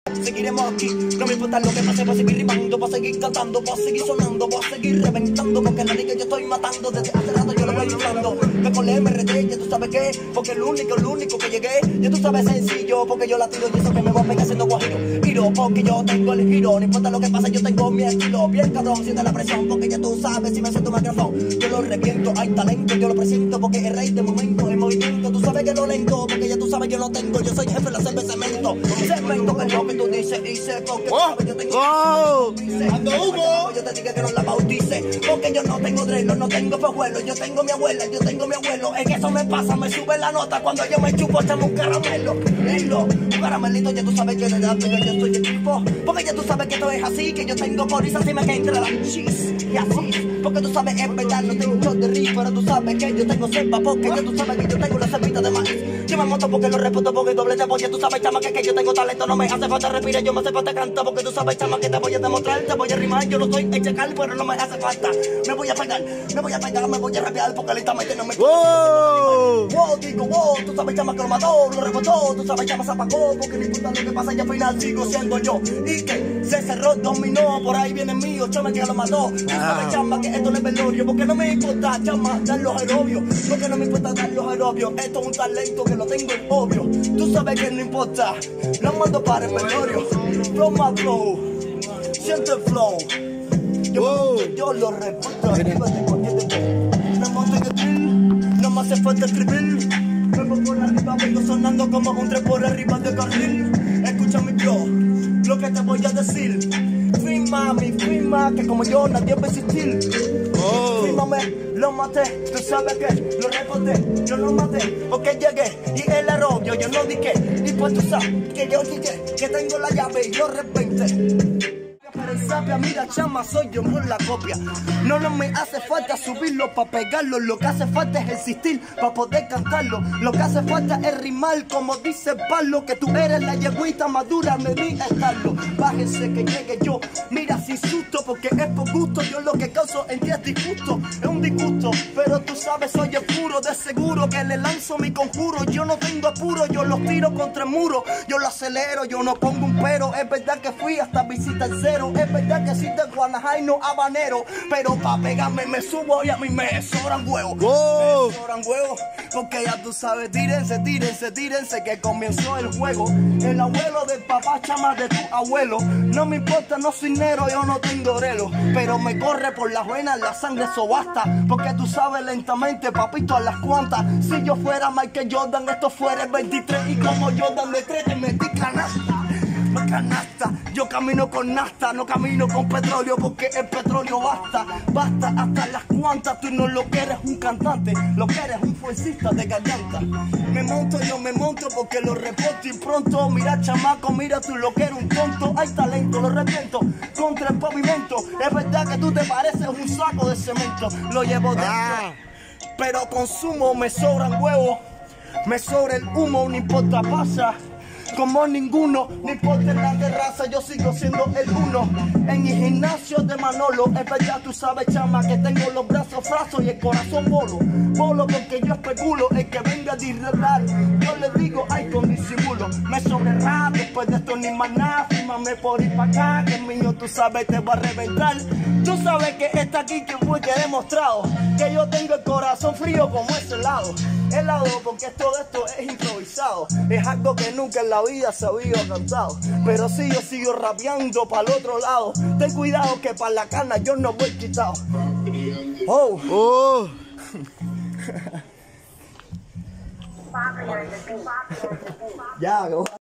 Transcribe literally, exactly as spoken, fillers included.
Seguiremos aquí, no me importa lo que pase, voy a seguir rimando, voy a seguir cantando, voy a seguir sonando, voy a seguir reventando, porque la que yo estoy matando desde hace rato yo lo voy inflando. Me colé, M R T, ya tú sabes qué, porque el único, el único que llegué, ya tú sabes sencillo, porque yo la tiro y eso que me voy a pegar haciendo guajiro. Giro, porque yo tengo el giro, no importa lo que pase, yo tengo mi estilo, bien cabrón, siente la presión, porque ya tú sabes si me siento micrófono, yo lo reviento, hay talento, yo lo presento, porque el rey de momento, el movimiento, tú sabes que lo lento, porque ya tú sabes yo lo tengo, yo soy jefe de la cerveza cemento, cemento que es lo que tú dices, y sé porque oh, tú sabes yo tengo oh, ando humo, yo te diga que no la bautice, porque yo no tengo dreno, no tengo pejuelo, yo tengo mi abuela, yo tengo mi abuelo, en eso me pasa, me sube la nota cuando yo me chupo, echame un caramelo, hilo, un caramelito, ya tú sabes que le das, que yo soy el tipo, porque ya tú sabes que esto es así, que yo tengo coriza, así me cae entre la chis, y así, porque tú sabes, es verdad, no tengo un shot de riff, pero tú sabes que yo tengo selva, porque ya tú sabes que yo tengo la cepita de maíz, yo me monto porque lo respeto, porque doble de voz, ya tú sabes, chama, que, que yo tengo talento, no me hace falta respirar, yo me hace falta cantar, porque tú sabes, chama, que te voy a demostrar, te voy a rimar, yo no soy echecal, pero no me hace falta, me voy a pegar, me voy a pegar, me voy a rapear, porque lentamente no me wow, wow, digo, wow, tú sabes, chama, que lo mató, lo rebotó, tú sabes, chama, se apagó, porque no importa lo que pasa, y al final sigo siendo yo, y que se cerró, dominó, por ahí viene mío, chama, que lo mató, tú sabes, chama, que esto no es velorio, porque no me importa, chama, dar los aerobios, porque no me importa dar los aerobios, esto es un talento que lo tengo en obvio, tú sabes que no importa, lo mando para el velorio, flow my flow, siente el flow, yo, wow, me, yo lo reporto, arriba de cualquier debate, me monto en el drill, no me hace falta escribir, me voy por arriba, vengo sonando como un tren por arriba del carril, escucha mi flow, lo que te voy a decir, firma mi firma, que como yo nadie va a existir, oh, fírmame, lo maté, tú sabes que lo reporté, yo lo maté, porque llegué y el error, yo, yo no dije, y pues tú sabes que yo dije, que tengo la llave y yo repente. Sapia, mira, chama, soy yo por la copia. No, no me hace falta subirlo para pegarlo. Lo que hace falta es existir para poder cantarlo. Lo que hace falta es rimar, como dice Pablo, que tú eres la yeguita madura, me vi estarlo. Bájese que llegue yo, mira, sin susto, porque es por gusto. Yo lo que causo en ti es disgusto, es un disgusto. Pero tú sabes, soy el puro, de seguro que le lanzo mi conjuro. Yo no tengo apuro, yo los tiro contra el muro. Yo lo acelero, yo no pongo un pero. Es verdad que fui hasta visita el cero. Es verdad que sí de Guanajaino habanero, pero pa' pegarme me subo y a mí me sobran huevos. wow, Me sobran huevos, porque ya tú sabes, tírense, tírense, tírense, que comenzó el juego. El abuelo del papá, chama, de tu abuelo. No me importa, no soy negro, yo no tengo orelo, pero me corre por las venas la sangre, eso basta, porque tú sabes lentamente, papito, a las cuantas. Si yo fuera Michael Jordan, esto fuera el veintitrés, y como Jordan de tres te metí canasta. Canasta, yo camino con nafta, no camino con petróleo, porque el petróleo basta, basta hasta las cuantas. Tú no lo que eres un cantante, lo que eres un fuercista de garganta. Me monto, yo me monto porque lo reporto y pronto. Mira, chamaco, mira tú lo que eres un tonto. Hay talento, lo reviento contra el pavimento. Es verdad que tú te pareces un saco de cemento, lo llevo dentro, ah, pero consumo, me sobran huevos, me sobra el humo, no importa, pasa como ninguno, no importa en la terraza, yo sigo siendo el uno. En mi gimnasio de Manolo, es verdad, tú sabes, chama, que tengo los brazos frazos y el corazón bolo. Bolo porque yo especulo, el que venga a disrelar, yo le digo, ay, con disimulo. Me sobre rap, después de esto ni más nada, fírmame por ir pa' acá, que el mío, tú sabes, te va a reventar. Tú sabes que está aquí que fue que he demostrado que yo tengo el corazón frío como ese helado. Helado porque todo esto es improvisado, es algo que nunca en la vida se había cantado. Pero si yo sigo rapeando para el otro lado, ten cuidado que para la cana yo no voy quitado. Oh, oh. Ya,